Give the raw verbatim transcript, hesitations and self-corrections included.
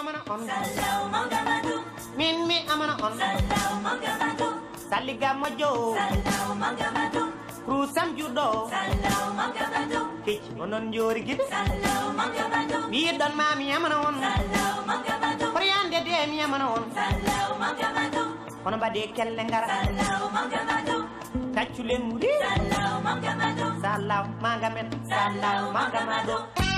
amana on Salaw mangamadu min mi amana on Salaw mangamadu Saliga mojo Salaw mangamadu Krusam judo Salaw mangamadu Kich onon jori gid Salaw mangamadu Bi don ma mi amana on Salaw mangamadu Priande de mi amana on Salaw mangamadu Kono bade kelle ngara Salaw mangamadu Taccu len muri Salaw mangamadu Salaw mangamet Salaw mangamadu